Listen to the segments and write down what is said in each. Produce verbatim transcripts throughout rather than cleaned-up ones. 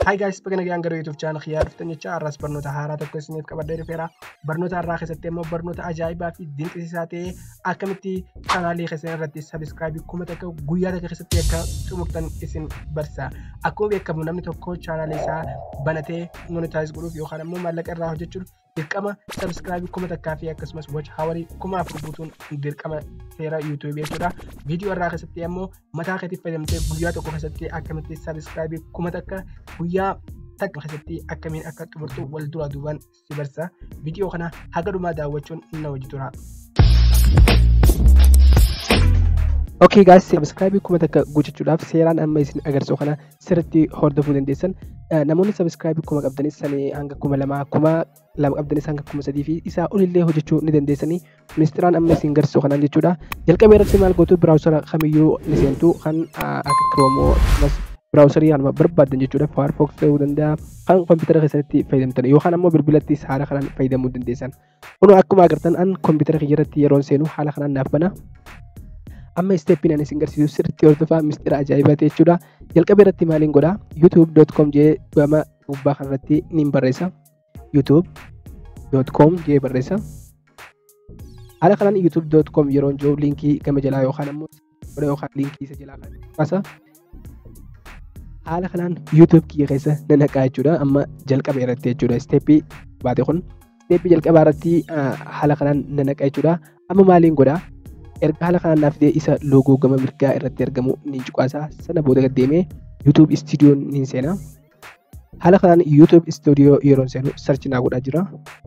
Hi guys, baga nagaan gara YouTube channel Khiyyaa dhuftan jecha har'as barnoota haaraa tokko isiniif qabadhee dhufeera. Barnoota har'aa keessatti immoo barnoota ajaa'ibaa fi dinqisiisaa ta'e akkamitti chaanaalii keessan irratti subscribe kuma takka guyyaa takka keessatti akka xumurtan isin barsiisa. Akkuma beekamu namni tokko chaanaalii isaa banatee monetize godhuuf yookaan immoo maallaqa irraa hojjechuuf dirqama subscribe kuma takkaa fi akkasumas watch hour kuma afur buutuun dirqama seera YouTube jechuudha. Viidiyoo irraa keessatti immoo mataa keetiif fayyadamtee guyyaa tokko keessatti akkamitti subscribe kuma takka guyyaa takka keessatti akkamiin akka xumurtu wal dura duubaan si barsiisa. Viidiyoo kana haga dhumaa daawwachuun na wajji tura. Okay guys, subscribe kuma takka gochuudhaaf seeraan amma isin agarsiisu kana sirriitti hordofuu dandeessan. Namoonni subscribe kuma qabdanis sanii hanga kuma lama kuma lama qabdanis hanga kuma sadii fi isaa olillee hojjechuu ni dandeessanii. Ministeeraan amma isin agarsiisu kanaan jechuudha. Jalqabee irratti maal gootu biraawusara kamiyyuu ni seentu kan akka Chrome browserii hanuma barbaadan jechuudha. Firefox ta'uu danda'a. Kan kompiitara keessatti fayyadamtan yookaan ammoo bilbilatti haala kanaan fayyadamuu dandeessan. Kun akkuma agartan an kompiitara kiyyaatti yeroo seenu haala kanaan naaf bana. Amma steppiin ani isin agarsiisu sirriitti hordofaa mistira ajaa'ibaa ta'e jechuudha. Jalqabee irratti maaliin godha youtube dot com jee gama gubbaa kanarratti ni barreessa. youtube dot com jee barreessa. Haala kanaan youtube dot com yeroo jiru liinkii gama jalaa yookaan ammoo yookaan liinkii isa jalaa kan qasa. Haala kanaan YouTube kiyya keessa nanaqaa jechuudha. Amma jalqabee irratti jechuudha. Steppii baate kun steppii jalqabaa irratti haala kanaan nanaqaa jechuudha. Amma maaliin godha erga haala kanaan naaf isa loogoo gama mirgaa irratti argamu ni cuqaasa. Sana booda gad deemee YouTube Studio ni seena. Haala kanaan YouTube Studio yeroo seenu search naa godhaa jira.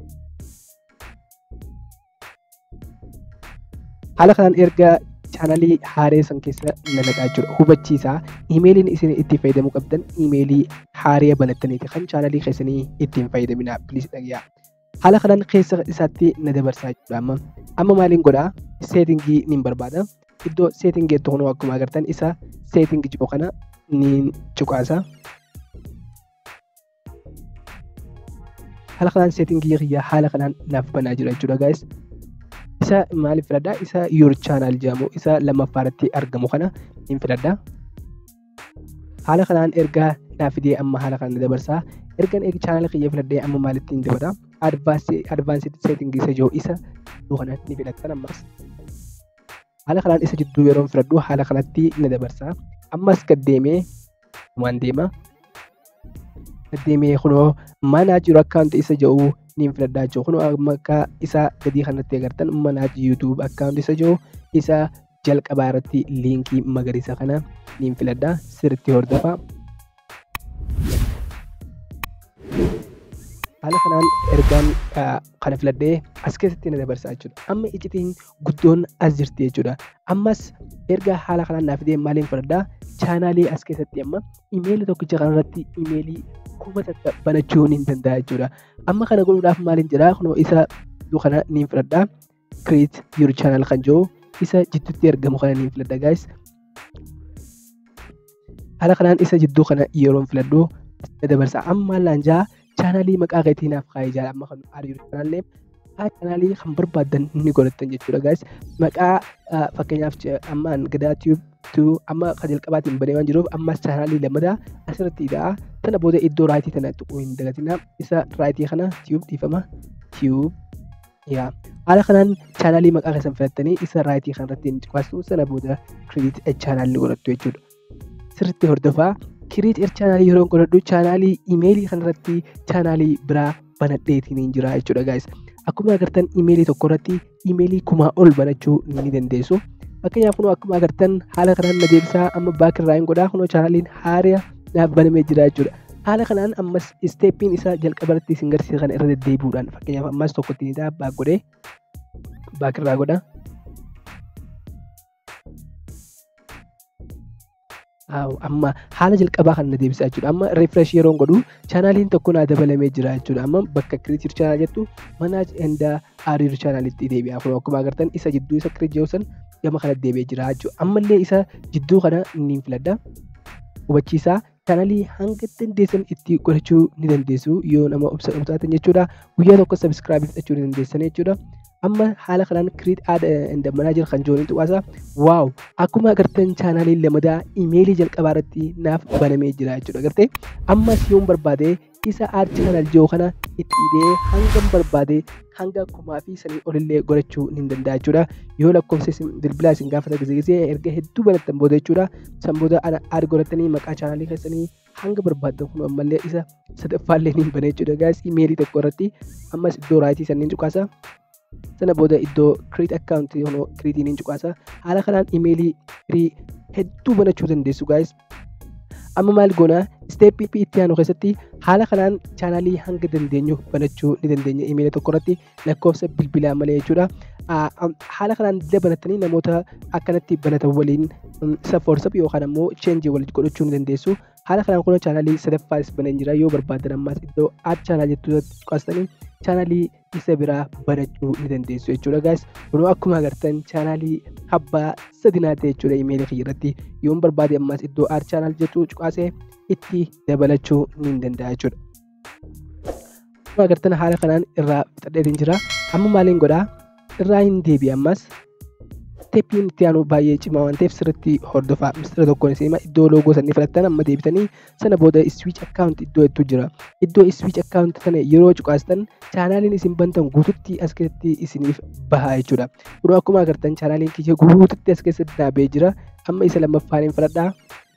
Haala kanaan erga chaanaalii haaree san keessa nanaqaa jechuudha. Hubachiisa iimeeliin isin itti fayyadamuu qabdan iimeelii haaree banattaniiti kan chaanaalii keessanii ittiin fayyadamina please dhagyaa. Haala kanaan keessa isaatti na dabarsaa jechuudha. Amma amma maaliin godhaa seetingii ni barbaada. Iddoo seetingii tokko akkuma agartan isa seetingii jiru kana ni cuqaasa. Haala kanaan seetingii kiyyaa haala kanaan naaf banaa jira jechuudha guys. Isa maaliif filadhaa isa your channel jedhamu isa lammaffaarratti argamu kana ni filadhaa. Haala kanaan erga naaf fidee amma haala kanaan dabarsaa. Ergan eegi channel kiyya filadhee amma maalitti hin dabara advanced setting isa jiru isa kana ni filattan ammas. Haala kanaan isa jidduu yeroo filadhu haala kanatti na dabarsaa. Ammas gad deemee waan deema. Gad deemee kunoo manage account isa jiru ni filadhaa jiru. Kunoo akka isa gadii kanatti agartan manage YouTube account isa jiru isa jalqabaa irratti liinkii magariisa kana ni filadhaa sirriitti hordofaa. Haala kanaan ergaan kana filadhee as keessatti na dabarsaa jechuudha. Amma iccitiin guddoon as jirti jechuudha. Ammas erga haala kanaan naaf fidee maaliin filadhaa chaanaalii as keessatti amma iimeelii tokkicha kanarratti iimeelii kuma takka banachuu ni danda'a jechuudha. Amma kana godhuudhaaf maaliin jedhaa kunoo isa kana ni filadhaa create your channel kan jiru isa jidduutti argamu kana ni filadha guys. Haala kanaan isa jidduu kana yeroo filadhu na dabarsaa. Amma laanjaa chaanaalii maqaa keetii naaf kaa'ee jira amma kan ariiru chaanaalii chaanaalii kan barbaadan ni godhattan jechuudha guys. Maqaa fakkeenyaaf ammaan gadaa tube tu amma kan jalqabaatiin banee waan jiruuf ammas chaanaalii lammadaa asirratti ida'aa. Sana booda iddoo raayitii tana tuquu hin dagatina. Isa raayitii kana tube dhiifama tube yaa. Haala kanaan chaanaalii maqaa keessan filattanii isa raayitii kanarratti hin cuqaastu. Sana booda create a channel ni godhattu jechuudha. Sirriitti hordofaa. Create a channel yeroo godhadhu chaanaalii iimeelii kanarratti chaanaalii biraa banadheetiin hin jira jechuudha guys. Akkuma agartan iimeelii tokko irratti iimeelii kuma ol banachuu ni dandeessu. Fakkeenyaaf kunoo akkuma agartan haala kanaan na deebisaa amma baak irraa hin godhaa kunoo chaanaaliin haaraa naaf banamee jira jechuudha. Haala kanaan ammas steppiin isaa jalqabarratti isin agarsiisa kana irra deddeebi'uudhaan fakkeenyaaf ammas tokkotti ni ta'a baak godhee baak irraa godha. Amma haala jalqabaa kan na deebisaa jechuudha. Amma refresh yeroo godhu chaanaaliin tokko naa dabalamee jira jechuudha. Amma bakka create channel jettu manage and arir channel itti deebi'a. Kun akkuma agartan isa jidduu isa create jedhu san gama kana deebi'ee jira jechuudha. Ammallee isa jidduu kana ni filadha. Hubachiisaa chaanaalii hanga dandeessan itti godhachuu ni dandeessu yoo nama obsaatan jechuudha. Guyyaa tokko subscribe fixachuu ni dandeessan jechuudha. amma haala kanaan create ad in the manager kan jooniin tuqaasa waaw akkuma agartan chaanaliin lamadaa imeelii jalqabaa irratti naaf banamee jira jechuudha agartee ammas yoon barbaade isa ad channel joo kana itti hidhee hanga barbaade hanga kumaa fi sanii olillee godhachuu ni danda'a jechuudha yoo lakkoofsa bilbilaa isin gaafata gisee gisee erga hedduu banattan booda jechuudha san booda ana ad godhatanii maqaa chaanalii keessanii hanga barbaaddan kun ammallee isa sadaffaallee ni bana jechuudha guys imeelii tokko irratti ammas iddoo raayitii sanniin cuqaasa sana booda iddoo create account yoonoo create ni cuqaasa haala kanaan imeelii firii hedduu banachuu dandeessu guys amma maal goona step itti aanu keessatti haala kanaan chaanalii hanga dandeenyu banachuu ni dandeenya imeelii tokko irratti lakkoofsa bilbilaa malee jechuudha haala kanaan dila banatanii namoota akkanatti banatan waliin support yookaan ammoo change waliin godhachuu ni dandeessu haala kanaan kun chaanalii sadaffaas baneen jira yoo barbaadan ammas iddoo ad chaanal jettu qaastanii chaanalii isa biraa banachuu ni dandeessu jechuudha guys kunoo akkuma agartan chaanalii abbaa sadinaa ta'e jechuudha imeelii kiyya irratti yoo barbaade ammas iddoo ad chaanal jettu cuqaasee itti dabalachuu ni danda'a jechuudha. Akkuma agartan haala kanaan irraa fixadheetiin jira amma maaliin godhaa irraa hin deebi'e ammas steppiin itti aanu baay'ee cimaa waan ta'eef sirriitti hordofaa mistira tokkoon isin iddoo loogoo sanii filattan amma deebitanii sana booda switch account iddoo hedduu jira iddoo switch account sana yeroo cuqaastan chaanaliin isin bantan guututti as keessatti isiniif bahaa jechuudha kunoo akkuma agartan chaanaliin kiyya guututti as keessatti dhaabee jira amma isa lammaffaan hin fudhadhaa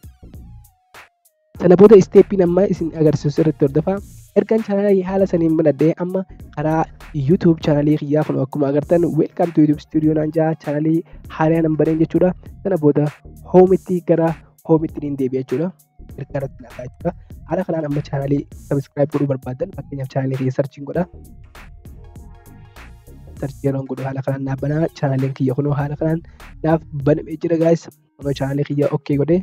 sana booda steppiin amma isin agarsiisu sirriitti hordofaa ergaan chaanalii haala saniin banadhee amma karaa YouTube chaanalii kiyyaa kun akkuma agartan welcome to YouTube studio naan jaa chaanalii haalaan nan baneen jechuudha sana booda hoomitti gara hoomitti niin deebi'a jechuudha ergaa irratti laafaa jechuudha haala kanaan amma chaanalii subscribe godhuu barbaadan fakkeenyaaf chaanalii kiyya sarchiin godha sarchii yeroon godhu haala kanaan naaf banaa chaanaliin kiyya kunoo haala kanaan naaf banamee jira guys kunoo chaanalii kiyya okay godhee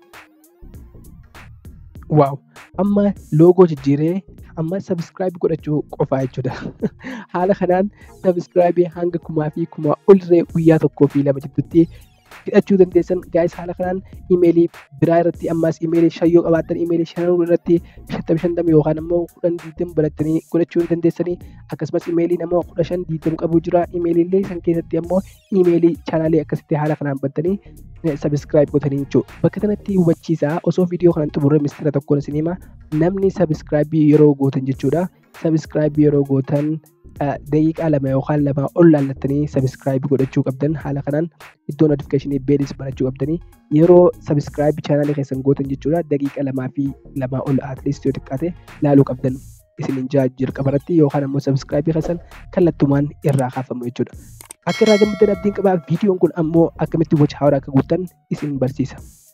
waaw amma loogoo jijjiiree amma subscribe godhachuu qofaa jechuudha haala kanaan subscribe hanga kumaa fi kumaa olirree guyyaa tokkoo fi lama jidduutti hidhachuu dandeessan guys haala kanaan imeelii biraa irratti ammas imeelii shan yoo qabaattan imeelii shan irratti shantam shantam yookaan ammoo kudhan diidam banattanii godhachuu dandeessanii akkasumas imeelii nama kudha shan diidam qabu jira imeeliillee san keessatti ammoo imeelii chaanalii akkasitti haala kanaan bantanii subscribe godhanii jechuudha bakka kanatti hubachiisaa osoo viidiyoo kanaan xumurre mistira tokkoon isin hima namni subscribe yeroo gootan jechuudha subscribe yeroo gootan daqiiqaa lama yookaan lama ol laallattanii subscribe godhachuu qabdan haala kanaan iddoo notification bells banachuu qabdanii yeroo subscribe channel keessan gootan jechuudha daqiiqaa lamaa fi lama ol at least yoo xiqqaate laaluu qabdan isinin jaajjir qabaratti yookaan ammoo subscribe keessan kallattumaan irraa kaafamu jechuudha akka irraa gammadan abdiin qabaa viidiyoon kun ammoo akkamitti watch haaraa akka guutan isin barsiisa.